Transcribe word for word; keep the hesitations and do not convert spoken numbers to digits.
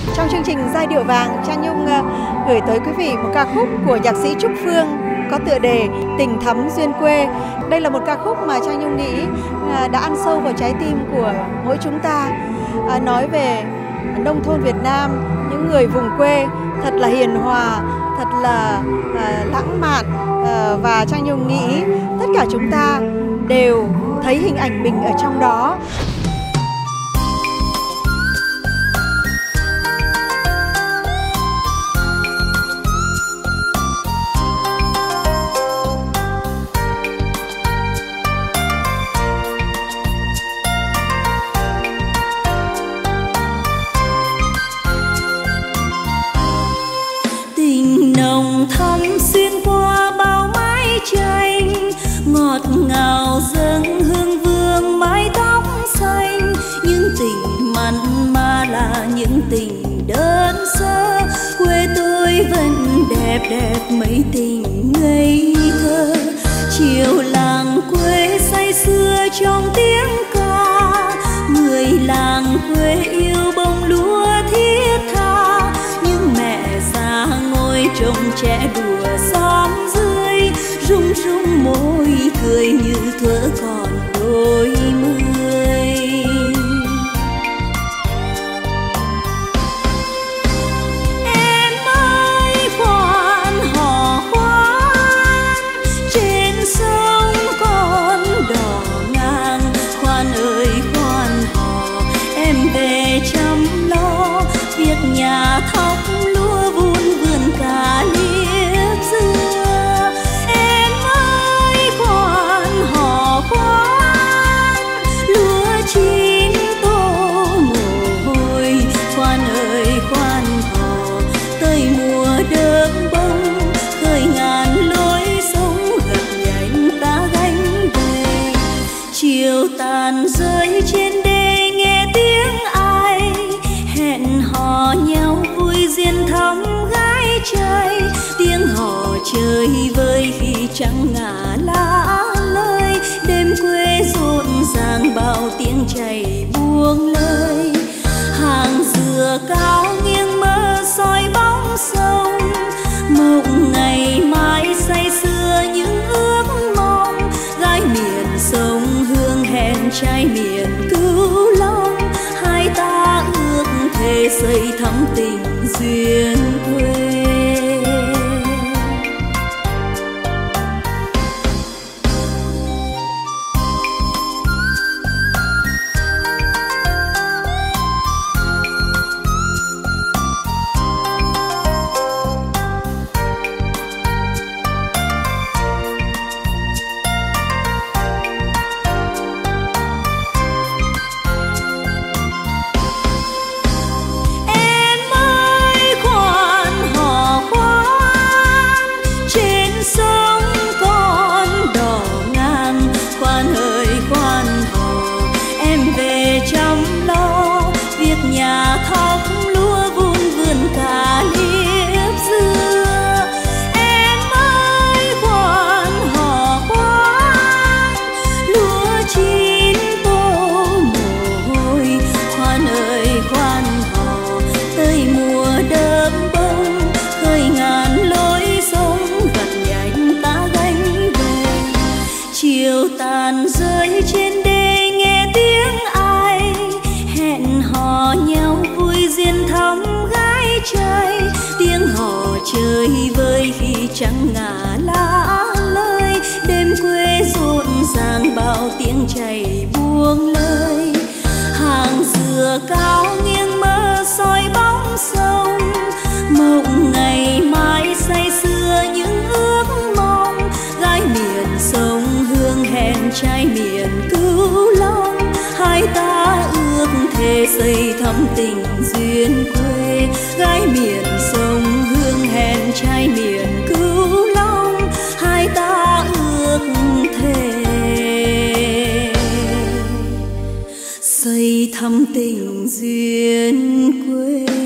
Trong chương trình Giai điệu vàng, Trang Nhung uh, gửi tới quý vị một ca khúc của nhạc sĩ Trúc Phương có tựa đề Tình Thắm Duyên Quê. Đây là một ca khúc mà Trang Nhung nghĩ uh, đã ăn sâu vào trái tim của mỗi chúng ta. Uh, nói về nông thôn Việt Nam, những người vùng quê thật là hiền hòa, thật là uh, lãng mạn, uh, và Trang Nhung nghĩ tất cả chúng ta đều thấy hình ảnh mình ở trong đó. Nồng thắm xuyên qua bao mái tranh, ngọt ngào dâng hương vương mái tóc xanh. Những tình mặn mà là những tình đơn sơ, quê tôi vẫn đẹp đẹp mấy tình ngây thơ. Chiều làng quê say sưa trong tiếng ca, người làng quê yêu bông lúa thiết tha. Những mẹ già ngồi trông trẻ đùa xóm dưới, rung rung môi cười như thuở còn đôi mươi. Em ơi khoan hò khoan, trên sông con đò ngang. Khoan ơi khoan hò, em về chăm lo việc nhà thóc lúa vun vườn cà liếp dưa. Em ơi khoan hò khoan, lúa chín tô mồ hôi. Khoan ơi khoan hò, tới mùa đơm bông, khơi ngàn lối sống gặt nhánh ta gánh về. Chiều tàn rơi trên đê nghe tiếng ai hẹn hò nhau vui duyên thắm gái trai. Tiếng hò chơi vơi khi trăng ngả lá lơi, đêm quê rộn ràng bao tiếng chảy buông lơi. Hàng dừa cao nghiêng mơ soi bóng sông, mộng ngày mai say sưa những ước mong. Gái miền sông hương hẹn trai miền Cửu Long, hai ta ước thề xây thắm tình duyên quê. Chiều tàn rơi trên đê nghe tiếng ai hẹn hò nhau vui duyên thắm gái trai. Tiếng hò chơi vơi khi trăng ngả lá lơi, đêm quê rộn ràng bao tiếng chảy buông lơi. Hàng dừa cao nghiêng mơ soi bóng sông, mộng ngày mai say sưa những ước mong. Gái miền sông hương hẹn trai miền Cửu Long, hai ta ước thề xây thắm tình duyên quê. Gái miền sông hương hẹn trai miền Cửu Long, hai ta ước thề xây thắm tình duyên quê.